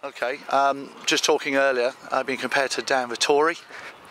Okay, just talking earlier, being compared to Dan Vettori.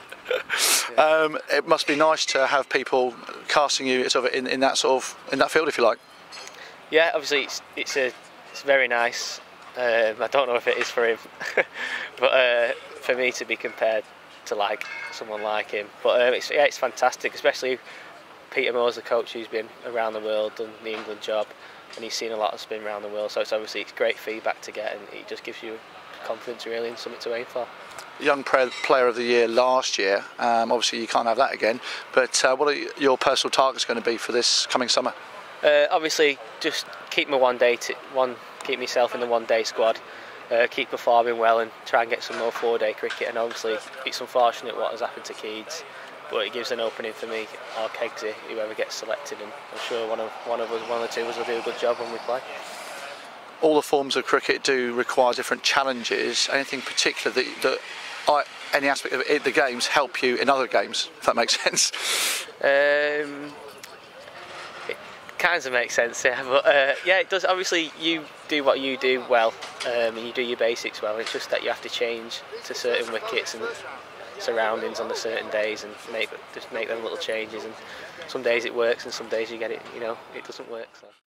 It must be nice to have people casting you sort of in that field, if you like. Yeah, obviously it's very nice. I don't know if it is for him, but for me to be compared to like someone like him. But it's fantastic, especially Peter Moore's the coach who's been around the world, done the England job, and he's seen a lot of spin around the world. So it's great feedback to get, and it just gives you confidence really and something to aim for. Young Player of the Year last year. Obviously you can't have that again. But what are your personal targets going to be for this coming summer? Obviously, just keep keep myself in the one-day squad, keep performing well, and try and get some more four-day cricket. And obviously, it's unfortunate what has happened to Keeds, but it gives an opening for me or Kegsy, whoever gets selected. And I'm sure one of the two of us will do a good job when we play. All the forms of cricket do require different challenges. Anything particular any aspect of the games help you in other games, if that makes sense? It kind of makes sense, yeah. But yeah, it does. Obviously, you do what you do well, and you do your basics well. It's just that you have to change to certain wickets and surroundings on the certain days, and make them little changes. And some days it works, and some days you get it. It doesn't work. So.